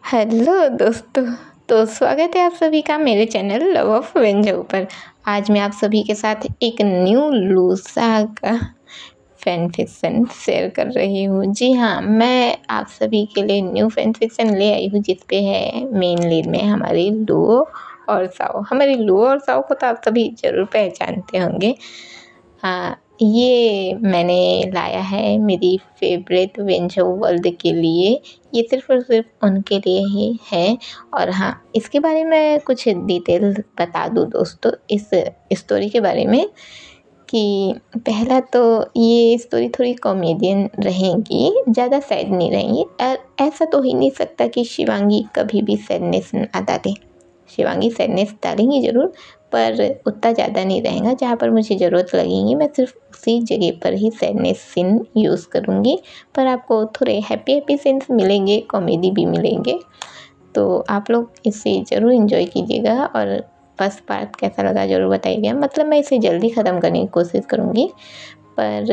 Hello दोस्तों। तो स्वागत है आप सभी का मेरे चैनल लव ऑफ वेंजो पर। आज मैं आप सभी के साथ एक न्यू लूसा का फैन फिक्शन शेयर कर रही हूँ। जी हाँ, मैं आप सभी के लिए न्यू फैन फिक्शन ले आई हूँ जिस पे है मेन लीड में हमारी लुओ और साओ। हमारी लुओ और साओ को तो आप सभी ज़रूर पहचानते होंगे। हाँ, ये मैंने लाया है मेरी फेवरेट वेंजो वर्ल्ड के लिए। ये सिर्फ़ और सिर्फ उनके लिए ही है। और हाँ, इसके बारे में कुछ डिटेल बता दूँ दोस्तों इस स्टोरी के बारे में कि पहला तो ये स्टोरी थोड़ी कॉमेडियन रहेगी, ज़्यादा सैड नहीं रहेंगी। ऐसा तो ही नहीं सकता कि शिवांगी कभी भी सैडनेस ना डाले। शिवांगी सैडनेस डालेंगी ज़रूर, पर उतना ज़्यादा नहीं रहेगा। जहाँ पर मुझे ज़रूरत लगेगी मैं सिर्फ उसी जगह पर ही सैडनेस सीन यूज़ करूँगी। पर आपको थोड़े हैप्पी सीन्स मिलेंगे, कॉमेडी भी मिलेंगे। तो आप लोग इसे ज़रूर एंजॉय कीजिएगा और फर्स्ट पार्ट कैसा लगा ज़रूर बताइएगा। मतलब मैं इसे जल्दी ख़त्म करने की कोशिश करूँगी, पर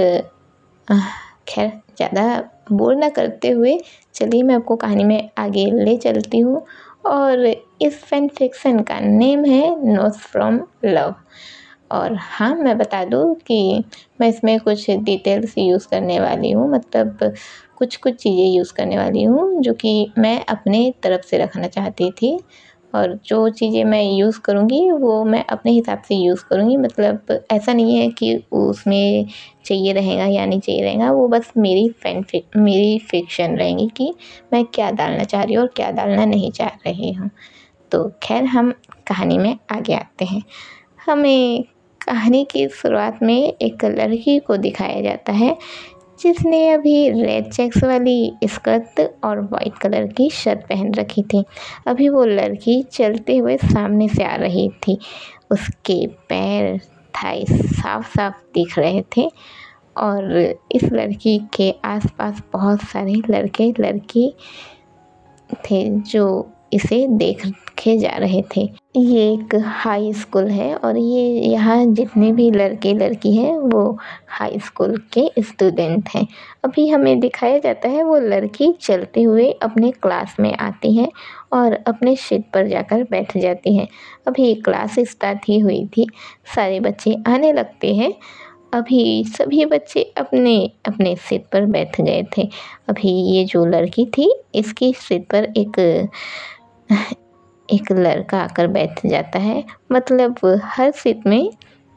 खैर ज़्यादा बोर ना करते हुए चलिए मैं आपको कहानी में आगे ले चलती हूँ। और इस फैन फिक्शन का नेम है नोट्स फ्रॉम लव। और हाँ, मैं बता दूँ कि मैं इसमें कुछ डिटेल्स यूज़ करने वाली हूँ। मतलब कुछ चीज़ें यूज़ करने वाली हूँ जो कि मैं अपने तरफ से रखना चाहती थी। और जो चीज़ें मैं यूज़ करूँगी वो मैं अपने हिसाब से यूज़ करूँगी। मतलब ऐसा नहीं है कि उसमें चाहिए रहेगा या नहीं चाहिए रहेगा, वो बस मेरी फिक्शन रहेंगी कि मैं क्या डालना चाह रही हूँ और क्या डालना नहीं चाह रही हूँ। तो खैर हम कहानी में आगे आते हैं। हमें कहानी की शुरुआत में एक लड़की को दिखाया जाता है जिसने अभी रेड चेक्स वाली स्कर्ट और वाइट कलर की शर्ट पहन रखी थी। अभी वो लड़की चलते हुए सामने से आ रही थी। उसके पैर थाई साफ साफ दिख रहे थे और इस लड़की के आसपास बहुत सारे लड़के लड़की थे जो इसे देखे जा रहे थे। ये एक हाई स्कूल है और ये यहाँ जितने भी लड़के लड़की हैं वो हाई स्कूल के स्टूडेंट हैं। अभी हमें दिखाया जाता है वो लड़की चलते हुए अपने क्लास में आती है और अपने सीट पर जाकर बैठ जाती है। अभी क्लास स्टार्ट ही हुई थी, सारे बच्चे आने लगते हैं। अभी सभी बच्चे अपने अपने सीट पर बैठ गए थे। अभी ये जो लड़की थी इसकी सीट पर एक लड़का आकर बैठ जाता है। मतलब हर सीट में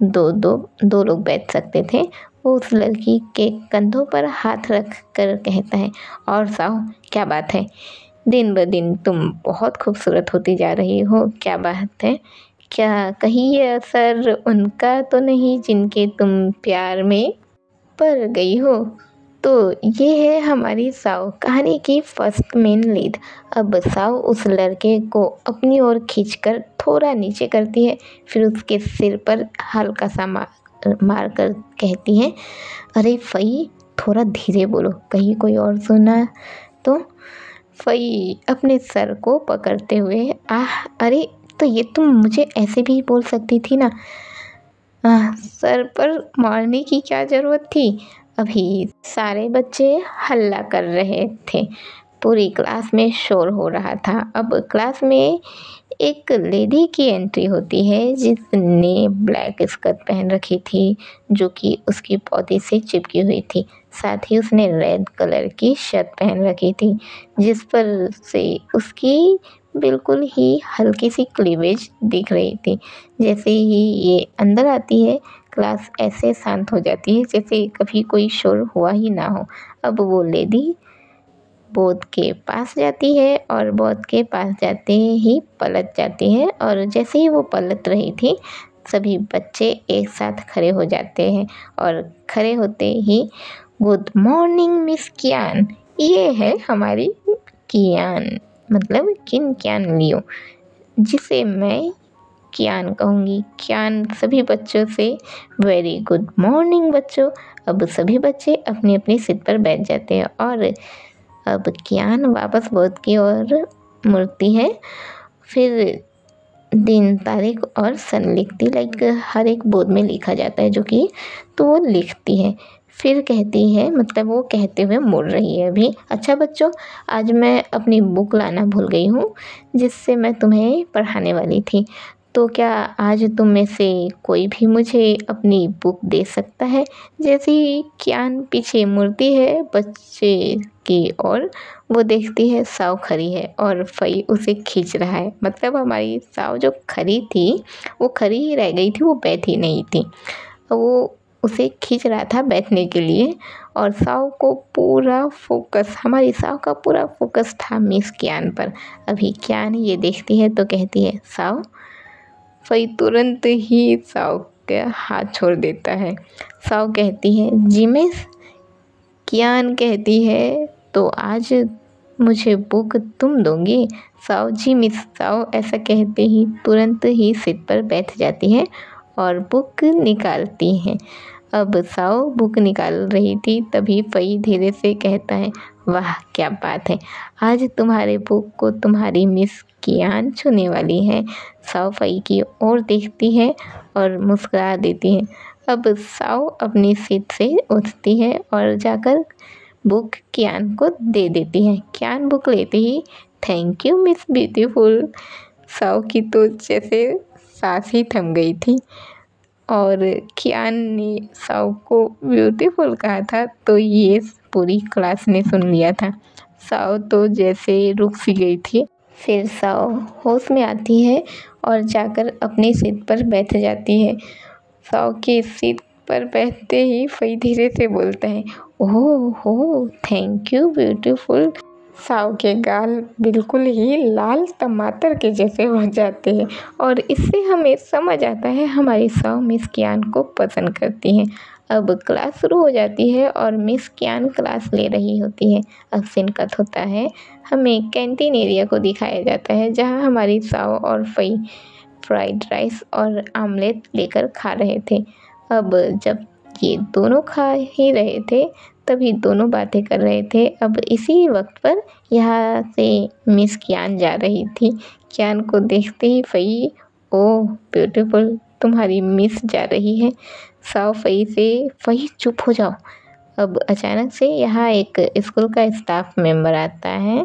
दो लोग बैठ सकते थे। वो उस लड़की के कंधों पर हाथ रख कर कहता है, और साहू क्या बात है, दिन ब दिन तुम बहुत खूबसूरत होती जा रही हो। क्या बात है, क्या कहीं ये असर उनका तो नहीं जिनके तुम प्यार में पड़ गई हो। तो ये है हमारी साव, कहानी की फर्स्ट मेन लीड। अब साव उस लड़के को अपनी ओर खींचकर थोड़ा नीचे करती है, फिर उसके सिर पर हल्का सा मार कर कहती है, अरे फई थोड़ा धीरे बोलो कहीं कोई और सुना तो। फई अपने सर को पकड़ते हुए, अरे तो ये तुम मुझे ऐसे भी बोल सकती थी ना। सर पर मारने की क्या ज़रूरत थी। अभी सारे बच्चे हल्ला कर रहे थे, पूरी क्लास में शोर हो रहा था। अब क्लास में एक लेडी की एंट्री होती है जिसने ब्लैक स्कर्ट पहन रखी थी जो कि उसकी बॉडी से चिपकी हुई थी। साथ ही उसने रेड कलर की शर्ट पहन रखी थी जिस पर से उसकी बिल्कुल ही हल्की सी क्लीवेज दिख रही थी। जैसे ही ये अंदर आती है क्लास ऐसे शांत हो जाती है जैसे कभी कोई शोर हुआ ही ना हो। अब वो लेडी बोर्ड के पास जाती है और बोर्ड के पास जाते ही पलट जाती है और जैसे ही वो पलट रही थी सभी बच्चे एक साथ खड़े हो जाते हैं और खड़े होते ही, गुड मॉर्निंग मिस कियान। ये है हमारी कियान, मतलब कियान लियो, जिसे मैं कियान कहूँगी। कियान सभी बच्चों से, वेरी गुड मॉर्निंग बच्चों। अब सभी बच्चे अपनी अपनी सीट पर बैठ जाते हैं और अब कियान वापस बोर्ड की ओर मुड़ती है। फिर दिन तारीख और सन लिखती, लाइक हर एक बोर्ड में लिखा जाता है जो कि, तो वो लिखती है। फिर कहती है, मतलब वो कहते हुए मुड़ रही है अभी, अच्छा बच्चों, आज मैं अपनी बुक लाना भूल गई हूँ जिससे मैं तुम्हें पढ़ाने वाली थी। तो क्या आज तुम में से कोई भी मुझे अपनी बुक दे सकता है? जैसे ही कियान पीछे मुड़ती है बच्चे की ओर, वो देखती है साव खड़ी है और फई उसे खींच रहा है। मतलब हमारी साव जो खड़ी थी वो खड़ी ही रह गई थी, वो बैठी नहीं थी। वो उसे खींच रहा था बैठने के लिए और साव को पूरा फोकस, हमारी साव का पूरा फोकस था मिस कियान पर। अभी कियान ये देखती है तो कहती है साव। फई तुरंत ही साव का हाथ छोड़ देता है। साव कहती है जी मिस। कियान कहती है तो आज मुझे बुक तुम दोगी? साव जी मिस। साव ऐसा कहते ही तुरंत ही सीट पर बैठ जाती है और बुक निकालती है। अब साव बुक निकाल रही थी तभी फई धीरे से कहता है, वाह क्या बात है, आज तुम्हारे बुक को तुम्हारी मिस कियान छूने वाली है। साव फई की ओर देखती है और मुस्कुरा देती है। अब साव अपनी सीट से उठती है और जाकर बुक कियान को दे देती है। कियान बुक लेते ही थैंक यू मिस ब्यूटीफुल। साव की तो जैसे सांस ही थम गई थी और कियान ने साव को ब्यूटीफुल कहा था तो ये पूरी क्लास ने सुन लिया था। साव तो जैसे रुक सी गई थी। फिर साव होश में आती है और जाकर अपनी सीट पर बैठ जाती है। साव की सीट पर बैठते ही फई धीरे से बोलता है, ओह हो थैंक यू ब्यूटीफुल। साव के गाल बिल्कुल ही लाल टमाटर के जैसे हो जाते हैं और इससे हमें समझ आता है हमारी साव मिस कियान को पसंद करती हैं। अब क्लास शुरू हो जाती है और मिस कियान क्लास ले रही होती है। अब सीन कट होता है, हमें कैंटीन एरिया को दिखाया जाता है जहाँ हमारी साव और फई फ्राइड राइस और आमलेट लेकर खा रहे थे। अब जब ये दोनों खा ही रहे थे तभी दोनों बातें कर रहे थे। अब इसी वक्त पर यहाँ से मिस कियान जा रही थी। कियान को देखते ही फई, ओह ब्यूटीफुल, तुम्हारी मिस जा रही है। साव फई से, फई चुप हो जाओ। अब अचानक से यहाँ एक स्कूल का स्टाफ मेंबर आता है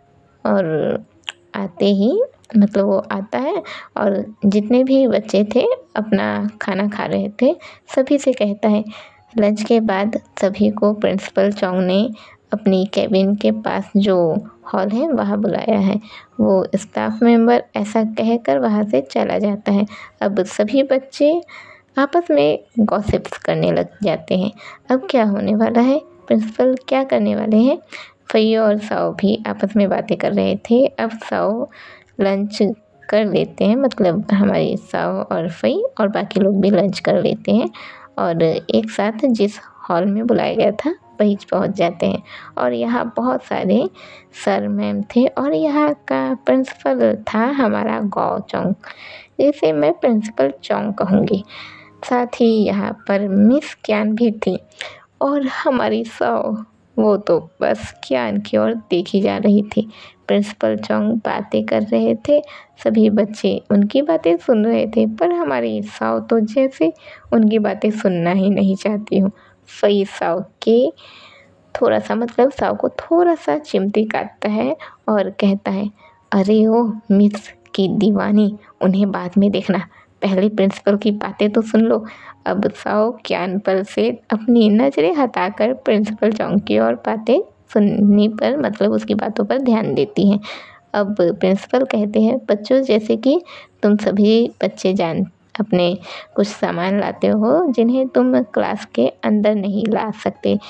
और आते ही, मतलब वो आता है और जितने भी बच्चे थे अपना खाना खा रहे थे सभी से कहता है, लंच के बाद सभी को प्रिंसिपल चौंग ने अपनी कैबिन के पास जो हॉल है वहाँ बुलाया है। वो स्टाफ मेंबर ऐसा कहकर वहाँ से चला जाता है। अब सभी बच्चे आपस में गॉसिप्स करने लग जाते हैं। अब क्या होने वाला है, प्रिंसिपल क्या करने वाले हैं? फई और साव भी आपस में बातें कर रहे थे। अब साव लंच कर लेते हैं, मतलब हमारी साव और फई और बाकी लोग भी लंच कर लेते हैं और एक साथ जिस हॉल में बुलाया गया था वहीं पहुंच जाते हैं। और यहाँ बहुत सारे सर मैम थे और यहाँ का प्रिंसिपल था हमारा गौ चौंग, जिसे मैं प्रिंसिपल चौंग कहूँगी। साथ ही यहाँ पर मिस कियान भी थी और हमारी साव, वो तो बस कियान की ओर देखी जा रही थी। प्रिंसिपल चौंग बातें कर रहे थे, सभी बच्चे उनकी बातें सुन रहे थे, पर हमारी साव तो जैसे उनकी बातें सुनना ही नहीं चाहती हूँ। फई साव के थोड़ा सा, मतलब साव को थोड़ा सा चिमटी काटता है और कहता है, अरे ओ मिस की दीवानी, उन्हें बाद में देखना, पहले प्रिंसिपल की बातें तो सुन लो। अब साव कियान पर से अपनी नज़रें हटाकर प्रिंसिपल चौंग की और बातें सुनने पर, मतलब उसकी बातों पर ध्यान देती हैं। अब प्रिंसिपल कहते हैं, बच्चों जैसे कि तुम सभी बच्चे अपने कुछ सामान लाते हो जिन्हें तुम क्लास के अंदर नहीं ला सकते,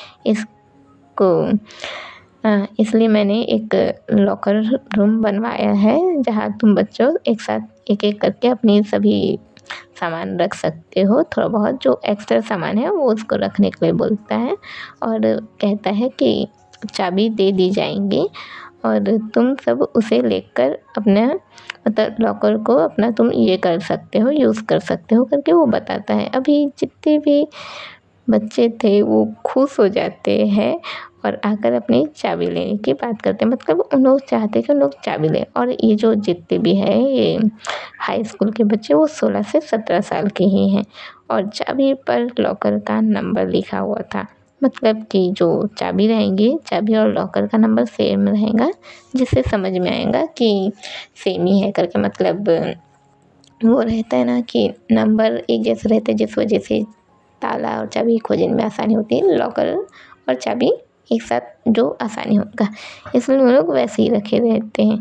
इसलिए मैंने एक लॉकर रूम बनवाया है जहाँ तुम बच्चों एक साथ एक एक करके अपनी सभी सामान रख सकते हो। थोड़ा बहुत जो एक्स्ट्रा सामान है वो उसको रखने के लिए बोलता है और कहता है कि चाबी दे दी जाएंगी और तुम सब उसे लेकर अपना, मतलब लॉकर को अपना तुम ये कर सकते हो, यूज़ कर सकते हो करके वो बताता है। अभी जितने भी बच्चे थे वो खुश हो जाते हैं और आकर अपनी चाबी लेने की बात करते हैं, मतलब उन लोग चाहते हैं कि उन लोग चाबी लें। और ये जो जितने भी हैं ये हाई स्कूल के बच्चे, वो 16 से 17 साल के ही हैं और चाबी पर लॉकर का नंबर लिखा हुआ था मतलब कि जो चाबी रहेंगी, चाबी और लॉकर का नंबर सेम रहेगा, जिससे समझ में आएगा कि सेम ही है करके। मतलब वो रहता है ना कि नंबर एक जैसे रहते हैं, जिस वजह से ताला और चाबी खोजने में आसानी होती है। लॉकर और चाबी एक साथ जो आसानी होगा, इसलिए वो लोग वैसे ही रखे रहते हैं।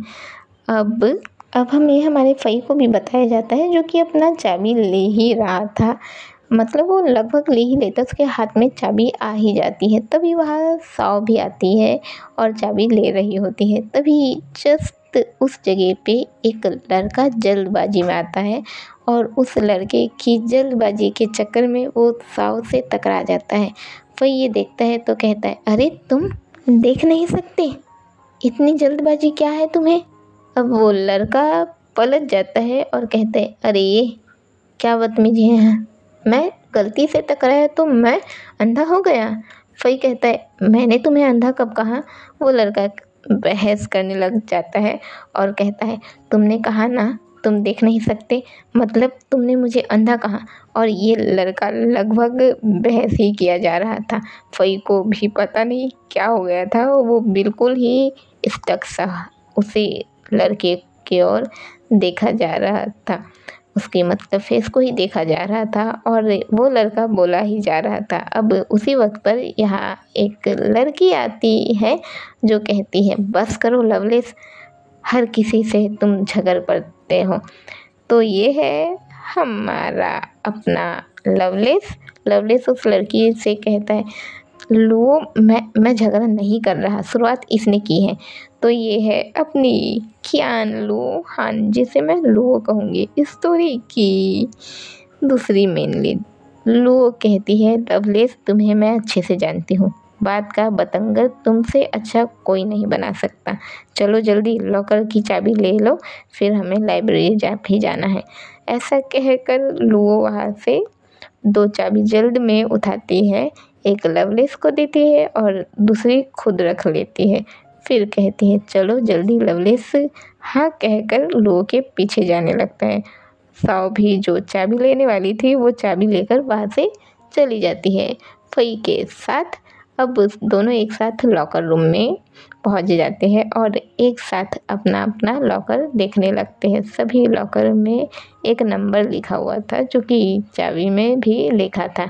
अब हमें हमारे फई को भी बताया जाता है, जो कि अपना चाबी ले ही रहा था। मतलब वो लगभग ले ही लेता, उसके हाथ में चाबी आ ही जाती है। तभी वहाँ साव भी आती है और चाबी ले रही होती है। तभी जस्ट उस जगह पे एक लड़का जल्दबाजी में आता है और उस लड़के की जल्दबाजी के चक्कर में वो साव से टकरा जाता है। फई ये देखता है तो कहता है, अरे तुम देख नहीं सकते, इतनी जल्दबाजी क्या है तुम्हें। अब वो लड़का पलट जाता है और कहता है, अरे ये क्या बदतमीजी है, मैं गलती से टकराया तो मैं अंधा हो गया। फई कहता है, मैंने तुम्हें अंधा कब कहा। वो लड़का बहस करने लग जाता है और कहता है, तुमने कहा ना तुम देख नहीं सकते, मतलब तुमने मुझे अंधा कहा। और ये लड़का लगभग बहस ही किया जा रहा था। फई को भी पता नहीं क्या हो गया था, वो बिल्कुल ही स्टक सा उसी लड़के की ओर देखा जा रहा था, उसके मतलब फेस को ही देखा जा रहा था और वो लड़का बोला ही जा रहा था। अब उसी वक्त पर यहाँ एक लड़की आती है जो कहती है, बस करो लवलेस, हर किसी से तुम झगड़ पड़ते हो। तो ये है हमारा अपना लवलेस। लवलेस उस लड़की से कहता है, लो मैं झगड़ा नहीं कर रहा, शुरुआत इसने की है। तो ये है अपनी कियान लोहान, जिसे मैं लो कहूँगी। इस स्टोरी की दूसरी मेन लीड लो कहती है, लवलेस तुम्हें मैं अच्छे से जानती हूँ, बात का बतंगर तुमसे अच्छा कोई नहीं बना सकता। चलो जल्दी लॉकर की चाबी ले लो, फिर हमें लाइब्रेरी भी जाना है। ऐसा कहकर लो वहाँ से 2 चाबी जल्द में उठाती है, एक लवलेस को देती है और दूसरी खुद रख लेती है। फिर कहती है, चलो जल्दी। लवलेस हाँ कहकर लो के पीछे जाने लगता है। साव भी जो चाबी लेने वाली थी वो चाबी लेकर वहाँ से चली जाती है फई के साथ। अब दोनों एक साथ लॉकर रूम में पहुंच जाते हैं और एक साथ अपना अपना लॉकर देखने लगते हैं। सभी लॉकर में एक नंबर लिखा हुआ था, जो कि चाबी में भी लिखा था।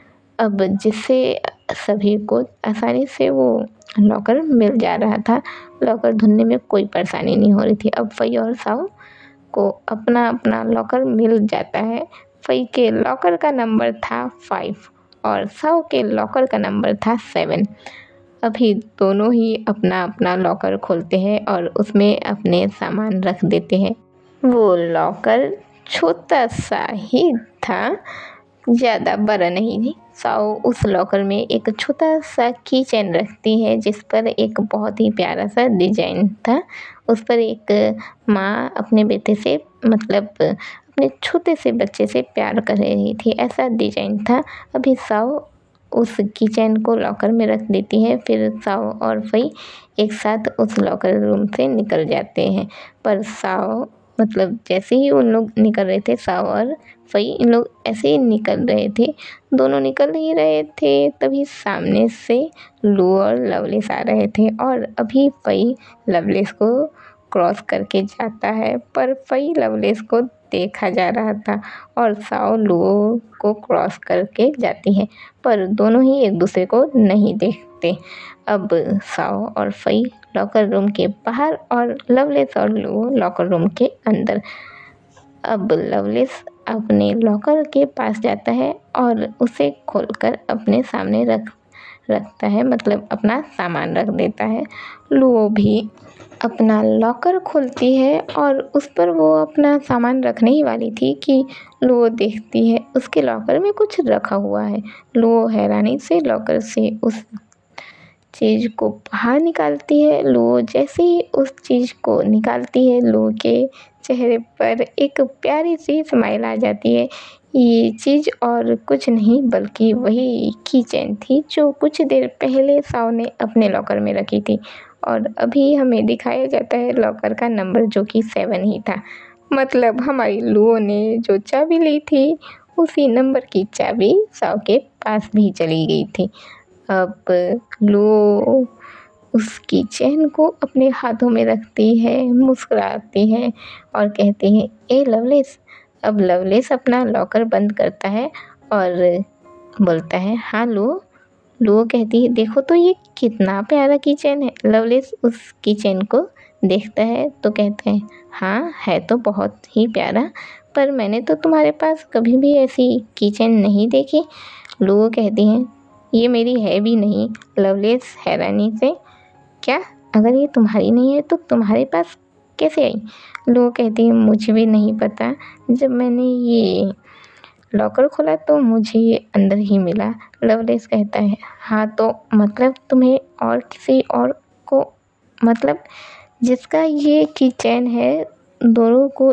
अब जिससे सभी को आसानी से वो लॉकर मिल जा रहा था। लॉकर ढूंढने में कोई परेशानी नहीं हो रही थी। अब फई और साव को अपना अपना लॉकर मिल जाता है। फई के लॉकर का नंबर था 5 और साव के लॉकर का नंबर था 7। अभी दोनों ही अपना अपना लॉकर खोलते हैं और उसमें अपने सामान रख देते हैं। वो लॉकर छोटा सा ही था, ज़्यादा बड़ा नहीं थी। साव उस लॉकर में एक छोटा सा की चेन रखती है, जिस पर एक बहुत ही प्यारा सा डिजाइन था। उस पर एक माँ अपने बेटे से मतलब अपने छोटे से बच्चे से प्यार कर रही थी, ऐसा डिजाइन था। अभी साव उस की चेन को लॉकर में रख देती है। फिर साव और फई एक साथ उस लॉकर रूम से निकल जाते हैं। पर साव मतलब जैसे ही उन लोग निकल रहे थे, साव और फई इन लोग ऐसे ही निकल रहे थे, दोनों निकल ही रहे थे, तभी सामने से लो और लवलेस आ रहे थे और अभी फई लवलेस को क्रॉस करके जाता है। पर फई लवलेस को देखा जा रहा था और साव लो को क्रॉस करके जाती है, पर दोनों ही एक दूसरे को नहीं देखते। अब साव और फई लॉकर रूम के बाहर और लवलेस और लो लॉकर रूम के अंदर। अब लवलेस अपने लॉकर के पास जाता है और उसे खोलकर अपने सामने रखता है, मतलब अपना सामान रख देता है। लो भी अपना लॉकर खोलती है और उस पर वो अपना सामान रखने ही वाली थी कि लो देखती है उसके लॉकर में कुछ रखा हुआ है। लो हैरानी से लॉकर से उस चीज़ को बाहर निकालती है। लो जैसे ही उस चीज़ को निकालती है, लो के चेहरे पर एक प्यारी सी स्माइल आ जाती है। ये चीज़ और कुछ नहीं बल्कि वही की चेन थी जो कुछ देर पहले साव ने अपने लॉकर में रखी थी और अभी हमें दिखाया जाता है लॉकर का नंबर, जो कि 7 ही था। मतलब हमारी लो ने जो चाबी ली थी उसी नंबर की चाबी साव के पास भी चली गई थी। अब लू उसकी चेन को अपने हाथों में रखती है, मुस्कुराती है और कहती है, ए लवलेस। अब लवलेस अपना लॉकर बंद करता है और बोलता है, हाँ लू। लू कहती है, देखो तो ये कितना प्यारा किचन है। लवलेस उस किचन को देखता है तो कहता है, हाँ है तो बहुत ही प्यारा, पर मैंने तो तुम्हारे पास कभी भी ऐसी किचन नहीं देखी। लू कहती है, ये मेरी है भी नहीं। लवलेस हैरानी से, क्या? अगर ये तुम्हारी नहीं है तो तुम्हारे पास कैसे आई? लू कहती है, मुझे भी नहीं पता, जब मैंने ये लॉकर खोला तो मुझे ये अंदर ही मिला। लवलेस कहता है, हाँ तो मतलब तुम्हें और किसी और को, मतलब जिसका ये किचन है, दोनों को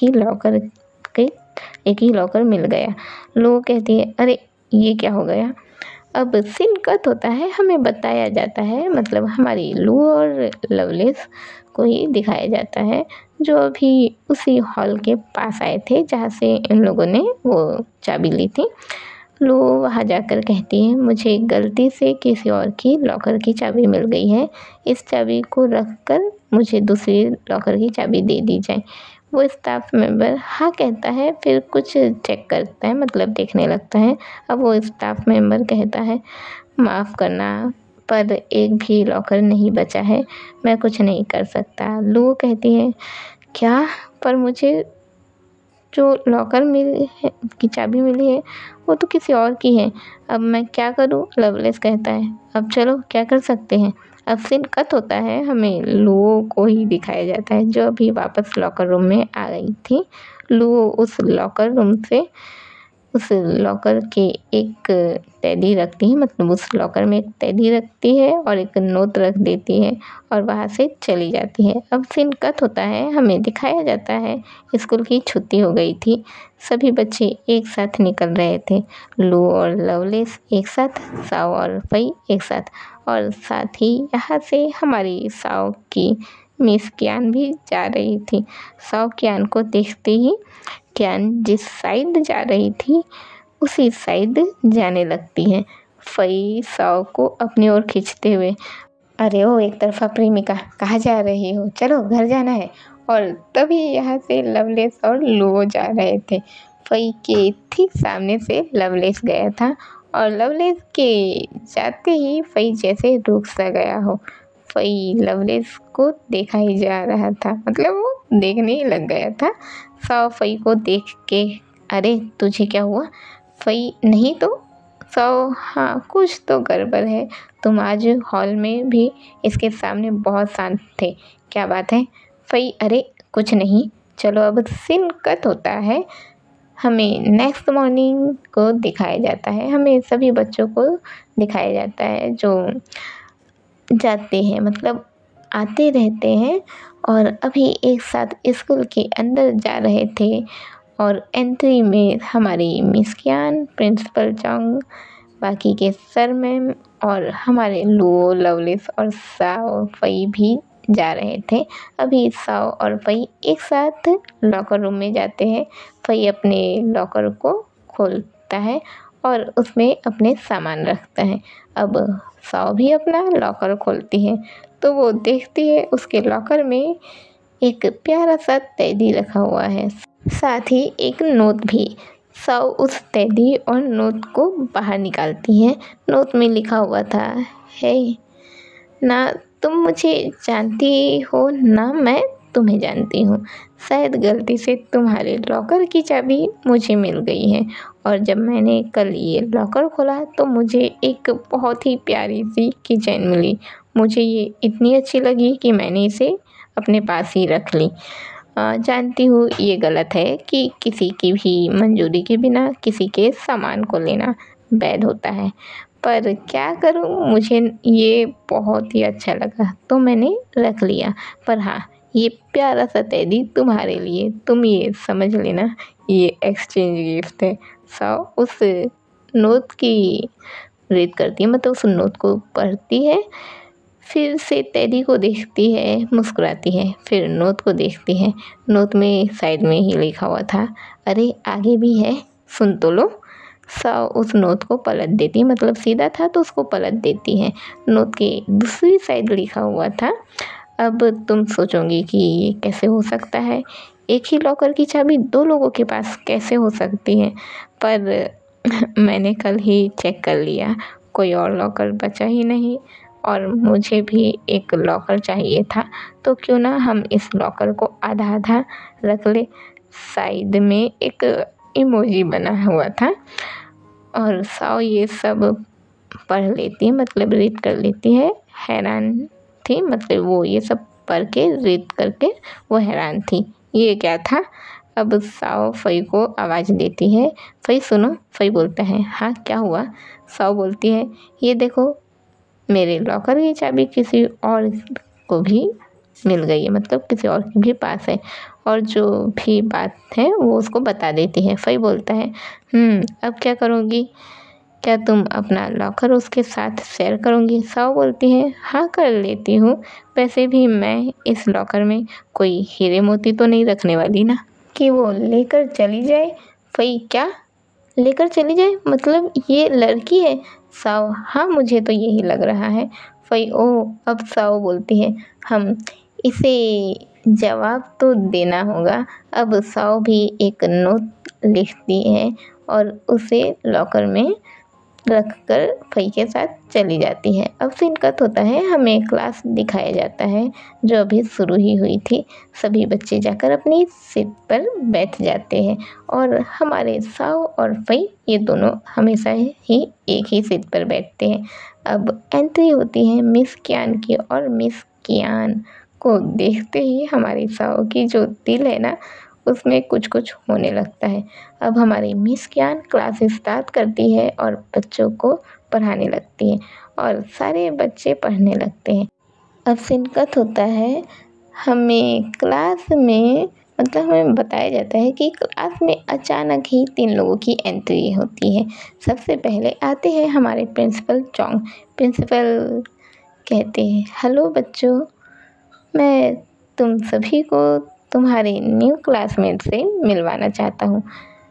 के एक ही लॉकर मिल गया। लोग कहती है, अरे ये क्या हो गया? अब सीन कट होता है, हमें बताया जाता है, मतलब हमारी लू और लवलेस को ही दिखाया जाता है, जो अभी उसी हॉल के पास आए थे जहाँ से इन लोगों ने वो चाबी ली थी। लू वहाँ जाकर कहती है, मुझे गलती से किसी और की लॉकर की चाबी मिल गई है, इस चाबी को रख कर मुझे दूसरी लॉकर की चाबी दे दी जाए। वो स्टाफ मेंबर हाँ कहता है, फिर कुछ चेक करता है, मतलब देखने लगता है। अब वो स्टाफ मेंबर कहता है, माफ़ करना, पर एक भी लॉकर नहीं बचा है, मैं कुछ नहीं कर सकता। लू कहती है, क्या? पर मुझे जो लॉकर मिली है की चाबी मिली है वो तो किसी और की है, अब मैं क्या करूं? लवलेस कहता है, अब चलो क्या कर सकते हैं। अब सीन कट होता है, हमें लू को ही दिखाया जाता है, जो अभी वापस लॉकर रूम में आ गई थी। लू उस लॉकर रूम से उस लॉकर के एक टेडी रखती है, मतलब उस लॉकर में एक टेडी रखती है और एक नोट रख देती है और वहाँ से चली जाती है। अब सीन कट होता है, हमें दिखाया जाता है स्कूल की छुट्टी हो गई थी, सभी बच्चे एक साथ निकल रहे थे। लू और लवलेस एक साथ, साओ और फई एक साथ, और साथ ही यहाँ से हमारी साओ की मिस कियान भी जा रही थी। साओ कियान को देखते ही कियान जिस साइड जा रही थी उसी साइड जाने लगती है, फई साओ को अपनी ओर खींचते हुए। अरे ओ एक तरफा प्रेमिका, कहाँ जा रही हो? चलो घर जाना है। और तभी यहाँ से लवलेस और लू जा रहे थे। फई के ठीक सामने से लवलेस गया था और लवलेस के जाते ही फई जैसे रुक सा गया हो। फई लवलेस को देखा ही जा रहा था, मतलब वो देखने ही लग गया था। साओ फई को देख के, अरे तुझे क्या हुआ? फई, नहीं तो। साओ, हाँ कुछ तो गड़बड़ है, तुम आज हॉल में भी इसके सामने बहुत शांत थे, क्या बात है? फई, अरे कुछ नहीं। चलो अब सीन कट होता है, हमें नेक्स्ट मॉर्निंग को दिखाया जाता है, हमें सभी बच्चों को दिखाया जाता है जो जाते हैं, मतलब आते रहते हैं और अभी एक साथ स्कूल के अंदर जा रहे थे। और एंट्री में हमारी मिस कियान, प्रिंसिपल जोंग, बाकी के सर मैम और हमारे लू, लवलेस और साओ फई भी जा रहे थे। अभी साओ और फई एक साथ लॉकर रूम में जाते हैं। फई अपने लॉकर को खोलता है और उसमें अपने सामान रखता है। अब साओ भी अपना लॉकर खोलती है तो वो देखती है उसके लॉकर में एक प्यारा सा टेडी रखा हुआ है, साथ ही एक नोट भी। साओ उस टेडी और नोट को बाहर निकालती है। नोट में लिखा हुआ था, हे ना तुम मुझे जानती हो ना मैं तुम्हें जानती हूँ, शायद गलती से तुम्हारे लॉकर की चाबी मुझे मिल गई है और जब मैंने कल ये लॉकर खोला तो मुझे एक बहुत ही प्यारी सी किचन मिली। मुझे ये इतनी अच्छी लगी कि मैंने इसे अपने पास ही रख ली। जानती हूँ ये गलत है कि किसी की भी मंजूरी के बिना किसी के सामान को लेना वैध होता है, पर क्या करूँ, मुझे ये बहुत ही अच्छा लगा तो मैंने रख लिया। पर हाँ, ये प्यारा सा टेडी तुम्हारे लिए, तुम ये समझ लेना ये एक्सचेंज गिफ्ट है। साओ उस नोट की रीड करती है, मतलब उस नोट को पढ़ती है, फिर से टेडी को देखती है, मुस्कुराती है, फिर नोट को देखती है। नोट में साइड में ही लिखा हुआ था, अरे आगे भी है, सुन तो लो। साव उस नोट को पलट देती है, मतलब सीधा था तो उसको पलट देती है। नोट के दूसरी साइड लिखा हुआ था। अब तुम सोचोगी कि ये कैसे हो सकता है, एक ही लॉकर की चाबी 2 लोगों के पास कैसे हो सकती है। पर मैंने कल ही चेक कर लिया, कोई और लॉकर बचा ही नहीं और मुझे भी एक लॉकर चाहिए था। तो क्यों ना हम इस लॉकर को आधा आधा रख ले। साइड में एक इमोजी बना हुआ था और साव ये सब पढ़ लेती है, मतलब रीड कर लेती है। हैरान थी, मतलब वो ये सब पढ़ के रीड करके वो हैरान थी, ये क्या था। अब साव फई को आवाज़ देती है, फई सुनो। फई बोलता है, हाँ क्या हुआ। साव बोलती है, ये देखो मेरे लॉकर की चाबी किसी और को भी मिल गई है, मतलब किसी और के भी पास है और जो भी बात है वो उसको बता देती है। फई बोलता है, अब क्या करोगी, क्या तुम अपना लॉकर उसके साथ शेयर करोगी। साव बोलती है, हाँ कर लेती हूँ, वैसे भी मैं इस लॉकर में कोई हीरे मोती तो नहीं रखने वाली ना कि वो लेकर चली जाए। फई, क्या लेकर चली जाए, मतलब ये लड़की है। साव, हाँ मुझे तो यही लग रहा है। फई, ओह। अब साव बोलती है, हम इसे जवाब तो देना होगा। अब साव भी एक नोट लिखती है और उसे लॉकर में रखकर फई के साथ चली जाती है। अब सीन कट होता है, हमें क्लास दिखाया जाता है जो अभी शुरू ही हुई थी। सभी बच्चे जाकर अपनी सीट पर बैठ जाते हैं और हमारे साव और फई ये दोनों हमेशा ही एक ही सीट पर बैठते हैं। अब एंट्री होती है मिस कियान की और मिस कियान को देखते ही हमारी साव की जो दिल है ना उसमें कुछ कुछ होने लगता है। अब हमारी मिस कियान क्लास स्टार्ट करती है और बच्चों को पढ़ाने लगती है और सारे बच्चे पढ़ने लगते हैं। अब सीन कट होता है, हमें क्लास में, मतलब हमें बताया जाता है कि क्लास में अचानक ही 3 लोगों की एंट्री होती है। सबसे पहले आते हैं हमारे प्रिंसिपल चोंग। प्रिंसिपल कहते हैं, हेलो बच्चों, मैं तुम सभी को तुम्हारे न्यू क्लासमेट से मिलवाना चाहता हूँ।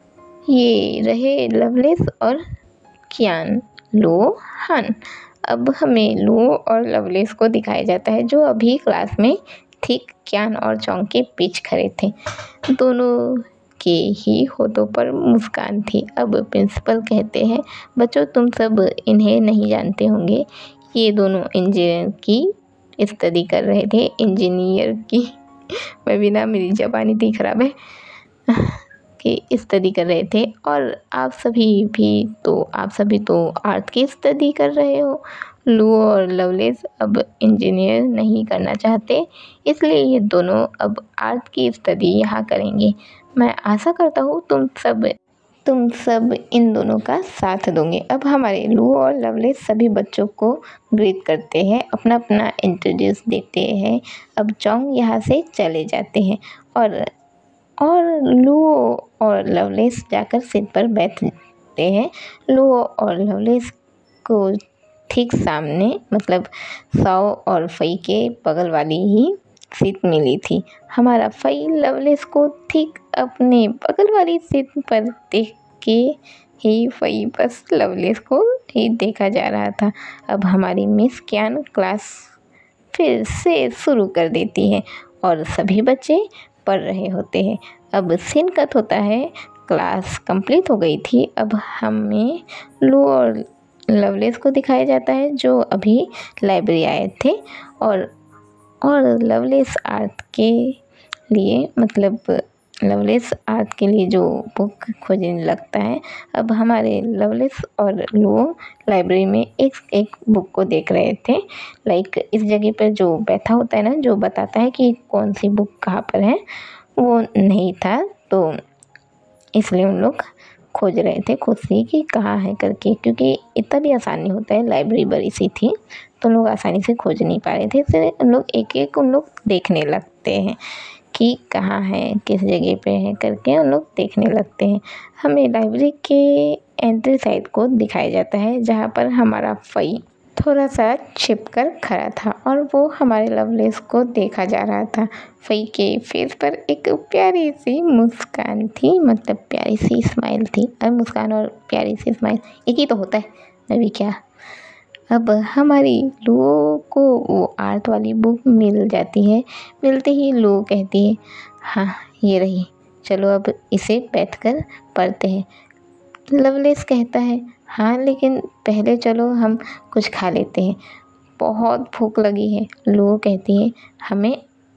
ये रहे लवलेस और कियान, लो, हान। अब हमें लो और लवलेस को दिखाया जाता है जो अभी क्लास में ठीक कियान और चोंग के बीच खड़े थे। दोनों के ही होठों पर मुस्कान थी। अब प्रिंसिपल कहते हैं, बच्चों तुम सब इन्हें नहीं जानते होंगे, ये दोनों इंजीनियर की स्टडी कर रहे थे। इंजीनियर की मैं भी ना, मेरी ज़बान इतनी ख़राब है कि स्टडी कर रहे थे और आप सभी तो आर्ट की स्टडी कर रहे हो। लू और लवलेस अब इंजीनियर नहीं करना चाहते, इसलिए ये दोनों अब आर्ट की स्टडी यहाँ करेंगे। मैं आशा करता हूँ तुम सब इन दोनों का साथ दोगे। अब हमारे लू और लवलेस सभी बच्चों को ग्रीट करते हैं, अपना अपना इंट्रोड्यूस देते हैं। अब चोंग यहाँ से चले जाते हैं और लू और लवलेस जाकर सीट पर बैठते हैं। लू और लवलेस को ठीक सामने, मतलब साव और फई के बगल वाली ही सीट मिली थी। हमारा फई लवलेस को ठीक अपने बगल वाली सीट पर देख के ही फई बस लवलेस को ही देखा जा रहा था। अब हमारी मिस कियान क्लास फिर से शुरू कर देती है और सभी बच्चे पढ़ रहे होते हैं। अब सीन कट होता है, क्लास कंप्लीट हो गई थी। अब हमें लू और लवलेस को दिखाया जाता है जो अभी लाइब्रेरी आए थे और लवलेस आर्ट के लिए, मतलब लवलेस आर्ट के लिए जो बुक खोजने लगता है। अब हमारे लवलेस और लू लाइब्रेरी में एक बुक को देख रहे थे। लाइक इस जगह पर जो बैठा होता है ना, जो बताता है कि कौन सी बुक कहाँ पर है, वो नहीं था, तो इसलिए उन लोग खोज रहे थे खुद से कि कहाँ है करके, क्योंकि इतना भी आसान नहीं होता है, लाइब्रेरी बड़ी सी थी तो लोग आसानी से खोज नहीं पा रहे थे। इसलिए उन लोग एक उन लोग देखने लगते हैं कि कहाँ है, किस जगह पे है करके उन लोग देखने लगते हैं। हमें लाइब्रेरी के एंट्री साइड को दिखाया जाता है जहाँ पर हमारा फई थोड़ा सा छिपकर खड़ा था और वो हमारे लवलेस को देखा जा रहा था। फई के फेस पर एक प्यारी सी मुस्कान थी, मतलब प्यारी सी स्माइल थी। अब मुस्कान और प्यारी सी स्माइल एक ही तो होता है, अभी क्या। अब हमारी लुओ को वो आर्ट वाली बुक मिल जाती है। मिलते ही लुओ कहती है, हाँ ये रही, चलो अब इसे बैठकर पढ़ते हैं। लवलेस कहता है, हाँ लेकिन पहले चलो हम कुछ खा लेते हैं, बहुत भूख लगी है। लुओ कहती है, हमें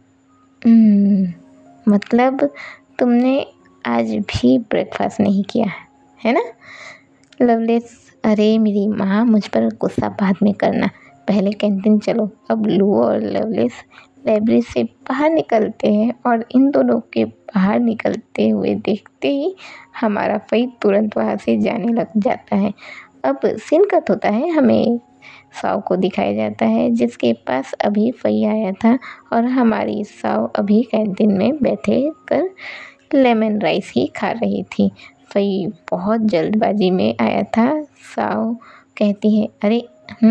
मतलब तुमने आज भी ब्रेकफास्ट नहीं किया है ना। लवलेस, अरे मेरी माँ, मुझ पर गुस्सा बाद में करना, पहले कैंटीन चलो। अब लुओ और लवलेस लाइब्रेरी से बाहर निकलते हैं और इन दोनों के बाहर निकलते हुए देखते ही हमारा फई तुरंत वहाँ से जाने लग जाता है। अब सीन कट होता है, हमें साव को दिखाया जाता है जिसके पास अभी फई आया था और हमारी साव अभी कैंटीन में बैठे कर लेमन राइस ही खा रही थी। फई बहुत जल्दबाजी में आया था। साव कहती है, अरे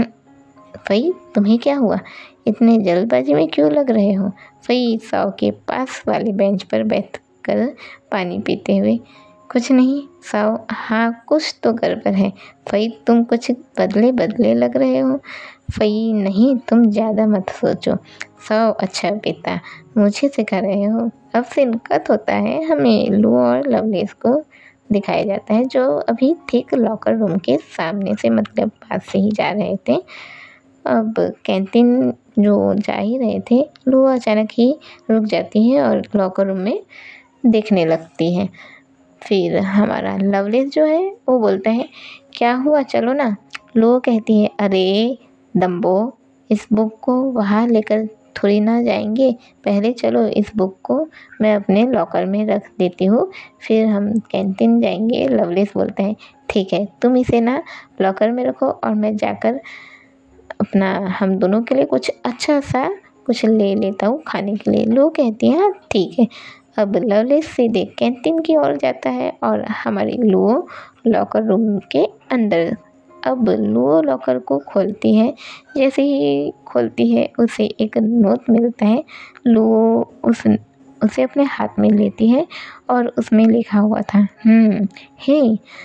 फई तुम्हें क्या हुआ, इतने जल्दबाजी में क्यों लग रहे हो। फई साव के पास वाले बेंच पर बैठकर पानी पीते हुए, कुछ नहीं साव, हाँ कुछ तो गड़बड़ है। फई तुम कुछ बदले बदले लग रहे हो। फई नहीं, तुम ज़्यादा मत सोचो। साव, अच्छा बेटा, मुझे सिखा रहे हो। अब सीन कट होता है, हमें लुओ और लवलेस को दिखाया जाता है जो अभी ठीक लॉकर रूम के सामने से, मतलब पास से ही जा रहे थे। अब कैंटीन जो जा ही रहे थे, लुओ अचानक ही रुक जाती है और लॉकर रूम में देखने लगती है। फिर हमारा लवलेस जो है वो बोलता है, क्या हुआ, चलो ना। लुओ कहती है, अरे दम्बो, इस बुक को वहाँ लेकर थोड़ी ना जाएंगे, पहले चलो इस बुक को मैं अपने लॉकर में रख देती हूँ, फिर हम कैंटीन जाएंगे। लवलेस बोलता है, ठीक है, तुम इसे ना लॉकर में रखो और मैं जाकर अपना हम दोनों के लिए कुछ अच्छा सा कुछ ले लेता हूँ खाने के लिए। लुओ कहती है, हाँ ठीक है। अब लवलेस सीधे कैंटीन की ओर जाता है और हमारी लुओ लॉकर रूम के अंदर। अब लुओ लॉकर को खोलती है, जैसे ही खोलती है उसे एक नोट मिलता है। लुओ उसे अपने हाथ में लेती है और उसमें लिखा हुआ था, हे,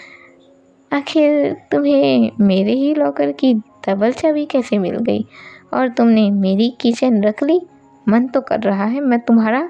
आखिर तुम्हें मेरे ही लॉकर की डबल चाबी कैसे मिल गई और तुमने मेरी किचन रख ली। मन तो कर रहा है मैं तुम्हारा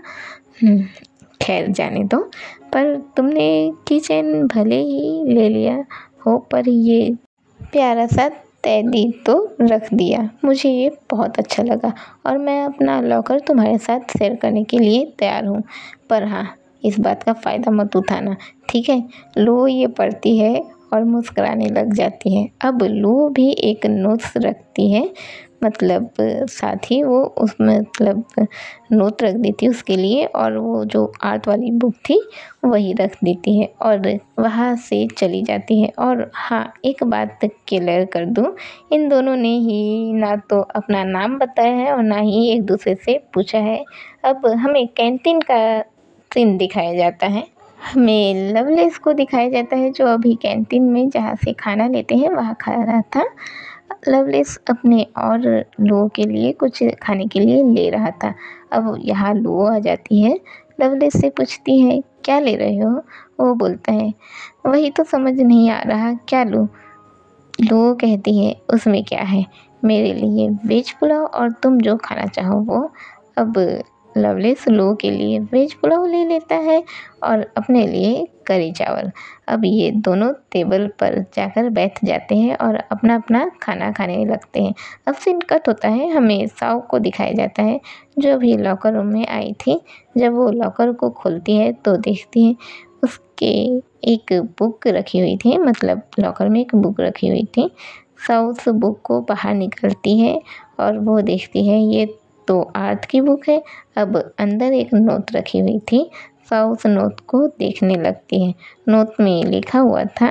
खैर जाने दो, पर तुमने किचन भले ही ले लिया हो, पर ये प्यारा सा तैदी तो रख दिया। मुझे ये बहुत अच्छा लगा और मैं अपना लॉकर तुम्हारे साथ शेयर करने के लिए तैयार हूँ, पर हाँ इस बात का फ़ायदा मत उठाना, ठीक है। लुओ ये पढ़ती है और मुस्कुराने लग जाती है। अब लुओ भी एक नोट्स रखती है, मतलब साथ ही वो उसमें मतलब नोट रख देती है उसके लिए, और वो जो आर्ट वाली बुक थी वही रख देती है और वहाँ से चली जाती है। और हाँ, एक बात क्लियर कर दूँ, इन दोनों ने ही ना तो अपना नाम बताया है और ना ही एक दूसरे से पूछा है। अब हमें कैंटीन का सीन दिखाया जाता है। हमें लवलेस को दिखाया जाता है जो अभी कैंटीन में जहाँ से खाना लेते हैं वहाँ खा रहा था। लवलेस अपने और लुओ के लिए कुछ खाने के लिए ले रहा था। अब यहाँ लुओ आ जाती है, लवलेस से पूछती है, क्या ले रहे हो। वो बोलता है, वही तो समझ नहीं आ रहा, क्या लूँ। लुओ कहती है, उसमें क्या है, मेरे लिए वेज पुलाव और तुम जो खाना चाहो वो। अब लवलेस लुओ के लिए वेज पुलाव ले लेता है और अपने लिए करी चावल। अब ये दोनों टेबल पर जाकर बैठ जाते हैं और अपना अपना खाना खाने लगते हैं। अब सीन कट होता है, हमें साव को दिखाया जाता है जो भी लॉकर रूम में आई थी। जब वो लॉकर को खोलती है तो देखती है उसके एक बुक रखी हुई थी, मतलब लॉकर में एक बुक रखी हुई थी। साव उस बुक को बाहर निकालती है और वो देखती है ये तो आर्ट की बुक है। अब अंदर एक नोट रखी हुई थी, साव उस नोट को देखने लगती है। नोट में लिखा हुआ था,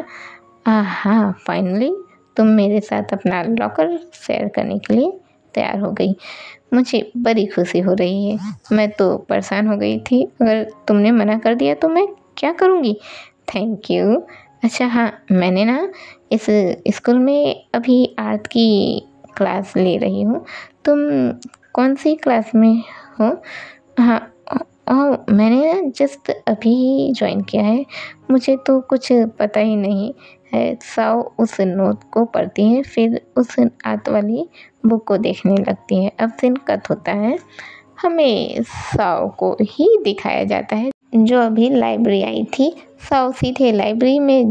आहा फाइनली तुम मेरे साथ अपना लॉकर शेयर करने के लिए तैयार हो गई, मुझे बड़ी खुशी हो रही है। मैं तो परेशान हो गई थी, अगर तुमने मना कर दिया तो मैं क्या करूँगी। Thank you. अच्छा हाँ, मैंने ना इस स्कूल में अभी आर्ट की क्लास ले रही हूँ। तुम कौन सी क्लास में हो? हाँ, मैंने जस्ट अभी ज्वाइन किया है, मुझे तो कुछ पता ही नहीं है। साव उस नोट को पढ़ती है, फिर उस आर्ट वाली बुक को देखने लगती है। अब सीन कट होता है, हमें साव को ही दिखाया जाता है जो अभी लाइब्रेरी आई थी। साव सीधे लाइब्रेरी में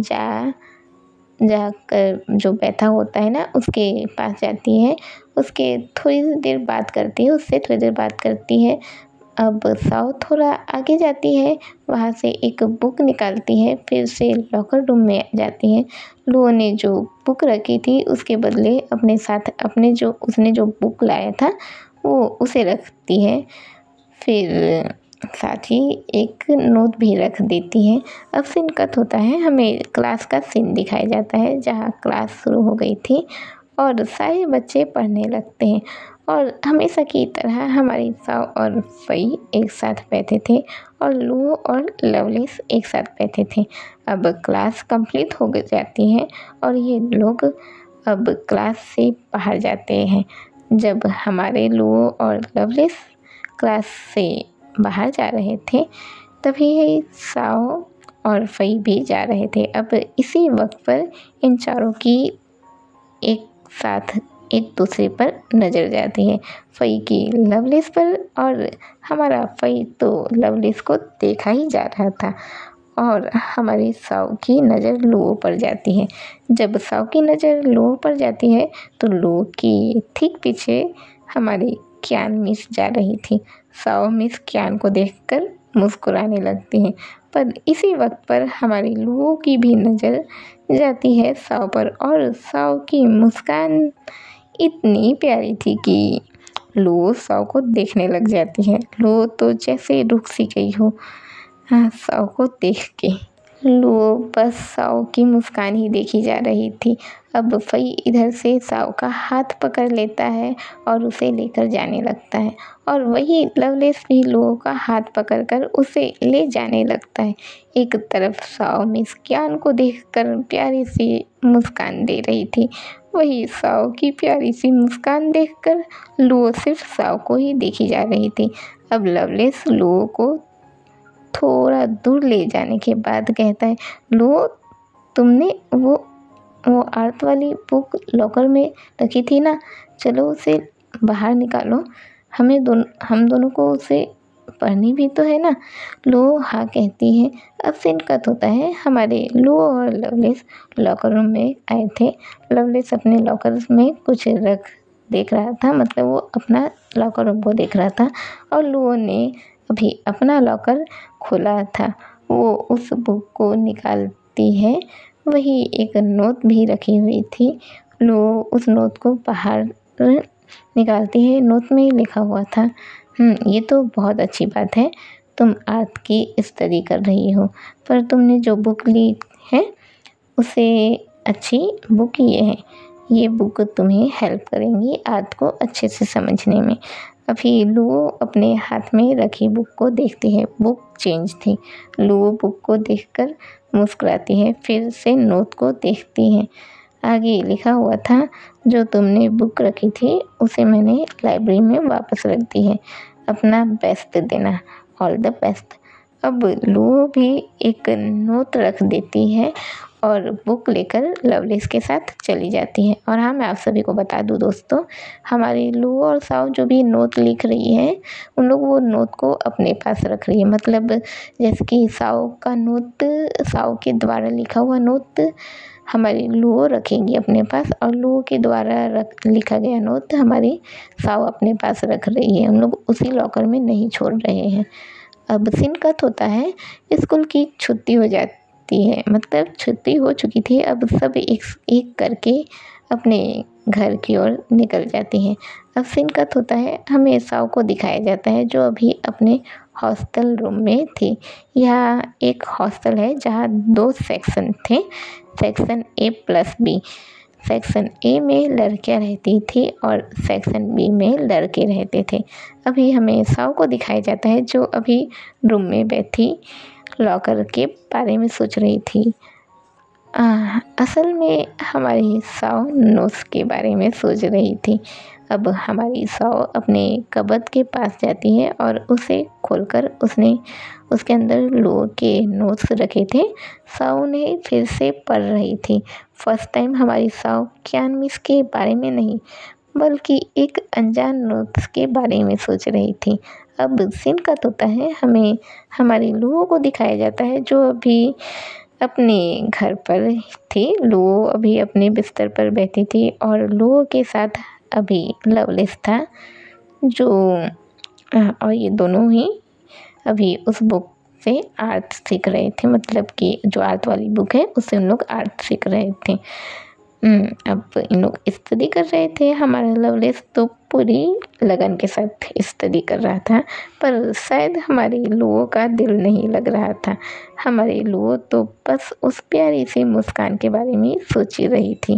जाकर जो बैठा होता है ना, उसके पास जाती है, उसके थोड़ी देर बात करती है, उससे थोड़ी देर बात करती है। अब साव थोड़ा आगे जाती है, वहाँ से एक बुक निकालती है, फिर से लॉकर रूम में जाती है। लुओ ने जो बुक रखी थी उसके बदले अपने साथ उसने जो बुक लाया था वो उसे रखती है, फिर साथ ही एक नोट भी रख देती है। अब सीन कट होता है, हमें क्लास का सीन दिखाया जाता है जहाँ क्लास शुरू हो गई थी और सारे बच्चे पढ़ने लगते हैं और हमेशा की तरह हमारी साव और फई एक साथ बैठे थे और लुओ और लवलेस एक साथ बैठे थे। अब क्लास कंप्लीट हो जाती है और ये लोग अब क्लास से बाहर जाते हैं। जब हमारे लुओ और लवलेस क्लास से बाहर जा रहे थे तभी साव और फई भी जा रहे थे। अब इसी वक्त पर इन चारों की एक साथ एक दूसरे पर नज़र जाती है, फई की लवलेस पर, और हमारा फई तो लवलेस को देखा ही जा रहा था और हमारी साव की नज़र लुओ पर जाती है। जब साव की नज़र लुओ पर जाती है तो लुओ की ठीक पीछे हमारी क्यान मिस जा रही थी। साव मिस क्यान को देखकर मुस्कुराने लगती हैं, पर इसी वक्त पर हमारी लुओ की भी नज़र जाती है साव पर और साव की मुस्कान इतनी प्यारी थी कि लुओ साव को देखने लग जाती है। लुओ तो जैसे रुक सी गई हो साव को देख के। लुओ बस साव की मुस्कान ही देखी जा रही थी। अब फई इधर से साव का हाथ पकड़ लेता है और उसे लेकर जाने लगता है और वही लवलेस भी लुओ का हाथ पकड़कर उसे ले जाने लगता है। एक तरफ साव मिस क्यान को देखकर प्यारी सी मुस्कान दे रही थी, वही साव की प्यारी सी मुस्कान देखकर लुओ सिर्फ साव को ही देखी जा रही थी। अब लवलेस लुओ को थोड़ा दूर ले जाने के बाद कहता है, लुओ तुमने वो आर्ट वाली बुक लॉकर में रखी थी ना, चलो उसे बाहर निकालो, हम दोनों को उसे पढ़नी भी तो है ना। लुओ हाँ कहती है। अब सीन कट होता है, हमारे लुओ और लवलेस लॉकर रूम में आए थे। लवलेस अपने लॉकर में कुछ देख रहा था, मतलब वो अपना लॉकर रूम को देख रहा था और लुओ ने अभी अपना लॉकर खोला था। वो उस बुक को निकालती है, वही एक नोट भी रखी हुई थी। लुओ उस नोट को बाहर निकालती है, नोट में लिखा हुआ था, ये तो बहुत अच्छी बात है, तुम आर्ट की स्टडी कर रही हो, पर तुमने जो बुक ली है उसे अच्छी बुक ये बुक तुम्हें हेल्प करेंगी आर्ट को अच्छे से समझने में। अभी लुओ अपने हाथ में रखी बुक को देखती है, बुक चेंज थी। लुओ बुक को देखकर मुस्कुराती है, फिर से नोट को देखती है। आगे लिखा हुआ था, जो तुमने बुक रखी थी उसे मैंने लाइब्रेरी में वापस रख दी है, अपना बेस्ट देना, ऑल द बेस्ट। अब लुओ भी एक नोट रख देती है और बुक लेकर लवलेस के साथ चली जाती है। और हाँ, मैं आप सभी को बता दूँ दोस्तों, हमारी लुओ और साव जो भी नोट लिख रही है उन लोग वो नोट को अपने पास रख रही है। मतलब जैसे कि साव का नोट, साव के द्वारा लिखा हुआ नोट हमारी लुओ रखेंगी अपने पास और लुओ के द्वारा लिखा गया नोट हमारी साव अपने पास रख रही है। हम लोग उसी लॉकर में नहीं छोड़ रहे हैं। अब सीन कट होता है, स्कूल की छुट्टी हो जाती है, मतलब छुट्टी हो चुकी थी। अब सब एक एक करके अपने घर की ओर निकल जाते हैं। अब सीन कट होता है, हमें साव को दिखाया जाता है जो अभी अपने हॉस्टल रूम में थी। यह एक हॉस्टल है जहाँ 2 सेक्शन थे, section A plus B. Section A में लड़कियां रहती थी और सेक्शन बी में लड़के रहते थे। अभी हमें साव को दिखाया जाता है जो अभी रूम में बैठी लॉकर के बारे में सोच रही थी। असल में हमारी साव नोट्स के बारे में सोच रही थी। अब हमारी साव अपने कबर्ड के पास जाती है और उसे खोलकर उसने उसके अंदर लोगों के नोट्स रखे थे। साव उन्हें फिर से पढ़ रही थी। फर्स्ट टाइम हमारी साव कियान मिस के बारे में नहीं बल्कि एक अनजान नोट्स के बारे में सोच रही थी। अब सीन कट होता है, हमें हमारी लुओ को दिखाया जाता है जो अभी अपने घर पर थी। लुओ अभी अपने बिस्तर पर बैठी थी और लुओ के साथ अभी लवलेस था जो और ये दोनों ही अभी उस बुक से आर्ट सीख रहे थे, मतलब कि जो आर्ट वाली बुक है उससे उन लोग आर्ट सीख रहे थे। अब इन लोग स्टडी कर रहे थे। हमारा लवलेस तो पूरी लगन के साथ स्टडी कर रहा था, पर शायद हमारे लुओ का दिल नहीं लग रहा था। हमारे लुओ तो बस उस प्यारी सी मुस्कान के बारे में सोच ही रही थी।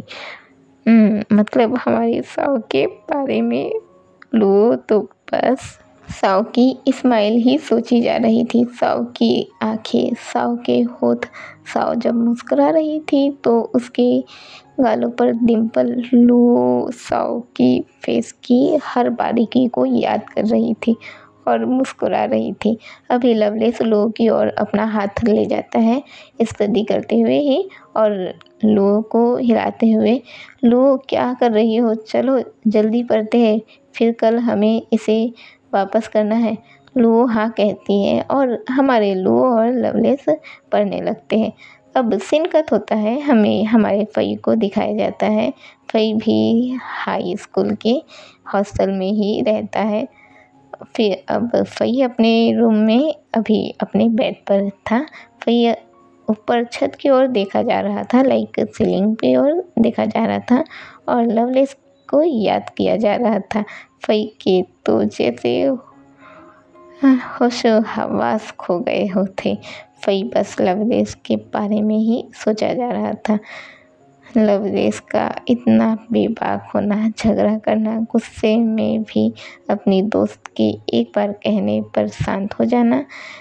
मतलब हमारी साव के बारे में लुओ तो बस साव की स्माइल ही सोची जा रही थी। साव की आंखें, साव के होठ, साव जब मुस्कुरा रही थी तो उसके गालों पर डिम्पल लुओ साव की फेस की हर बारीकी को याद कर रही थी और मुस्कुरा रही थी। अभी लवलेस लुओ की ओर अपना हाथ ले जाता है स्टडी करते हुए ही और लुओ को हिलाते हुए, लुओ क्या कर रही हो, चलो जल्दी पढ़ते हैं, फिर कल हमें इसे वापस करना है। लुओ हाँ कहती है और हमारे लुओ और लवलेस पढ़ने लगते हैं। अब सीन कट होता है, हमें हमारे फई को दिखाया जाता है। फई भी हाई स्कूल के हॉस्टल में ही रहता है। फिर अब फई अपने रूम में अभी अपने बेड पर था। फई ऊपर छत की ओर देखा जा रहा था, लाइक सीलिंग पे ओर देखा जा रहा था और लवलेस को याद किया जा रहा था। फई के तो जैसे होश हवास खो गए होते। फई बस लवलेस के बारे में ही सोचा जा रहा था। लवलेस का इतना बेबाक होना, झगड़ा करना, गुस्से में भी अपनी दोस्त के एक बार कहने पर शांत हो जाना,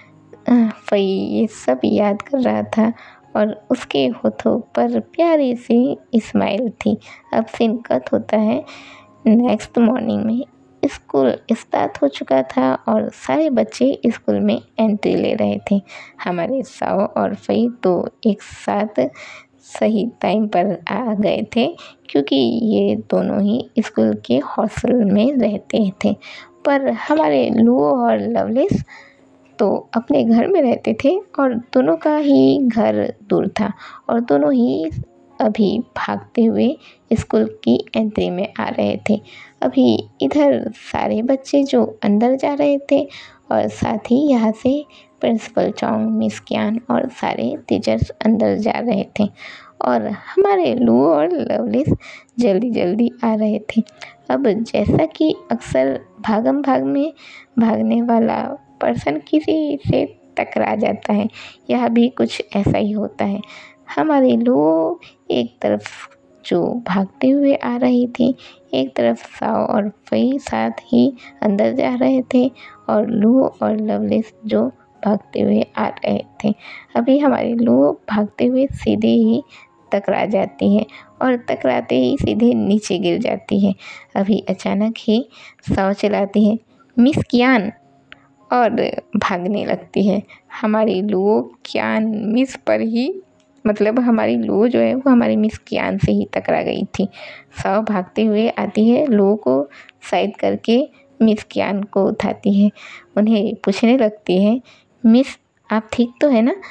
फई ये सब याद कर रहा था और उसके होठों पर प्यारी सी स्माइल थी। अब सीन कट होता है, नेक्स्ट मॉर्निंग में स्कूल स्टार्ट हो चुका था और सारे बच्चे स्कूल में एंट्री ले रहे थे। हमारे साव और फई तो एक साथ सही टाइम पर आ गए थे क्योंकि ये दोनों ही स्कूल के हॉस्टल में रहते थे। पर हमारे लुओ और लवलेस तो अपने घर में रहते थे और दोनों का ही घर दूर था और दोनों ही अभी भागते हुए स्कूल की एंट्री में आ रहे थे। अभी इधर सारे बच्चे जो अंदर जा रहे थे और साथ ही यहाँ से प्रिंसिपल चौंग, मिस कियान और सारे टीचर्स अंदर जा रहे थे और हमारे लुओ और लवलेस जल्दी जल्दी आ रहे थे। अब जैसा कि अक्सर भागम भाग में भागने वाला पर्सन किसी से टकरा जाता है, यह भी कुछ ऐसा ही होता है। हमारी लुओ एक तरफ जो भागते हुए आ रही थी, एक तरफ साव और फई साथ ही अंदर जा रहे थे और लुओ और लवलेस जो भागते हुए आ रहे थे। अभी हमारी लुओ भागते हुए सीधे ही टकरा जाती है और टकराते ही सीधे नीचे गिर जाती है। अभी अचानक ही साव चिल्लाती है, मिस कियान, और भागने लगती है। हमारी लुओ कियान मिस पर ही, मतलब हमारी लुओ जो है वो हमारी मिस कियान से ही टकरा गई थी। साव भागते हुए आती है, लुओ को साइड करके मिस कियान को उठाती है, उन्हें पूछने लगती है, मिस आप ठीक तो है ना,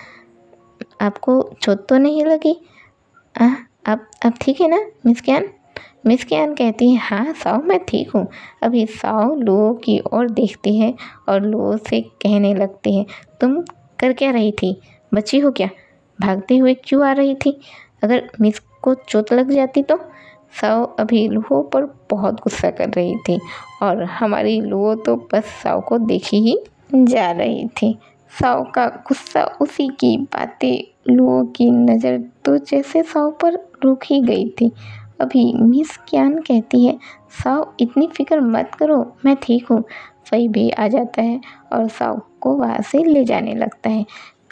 आपको चोट तो नहीं लगी? आप ठीक है ना मिस कियान? मिस कियान कहती है, हाँ साव मैं ठीक हूँ। अभी साव लुओ की ओर देखती है और लुओ से कहने लगती है, तुम कर क्या रही थी, बच्ची हो क्या, भागते हुए क्यों आ रही थी, अगर मिस को चोट लग जाती तो? साव अभी लुओ पर बहुत गुस्सा कर रही थी और हमारी लुओ तो बस साव को देखी ही जा रही थी। साव का गुस्सा, उसी की बातें, लुओ की नज़र तो जैसे साव पर रुक ही गई थी। अभी मिस कियान कहती है, साव इतनी फिक्र मत करो, मैं ठीक हूँ। फई भी आ जाता है और साव को वहाँ से ले जाने लगता है।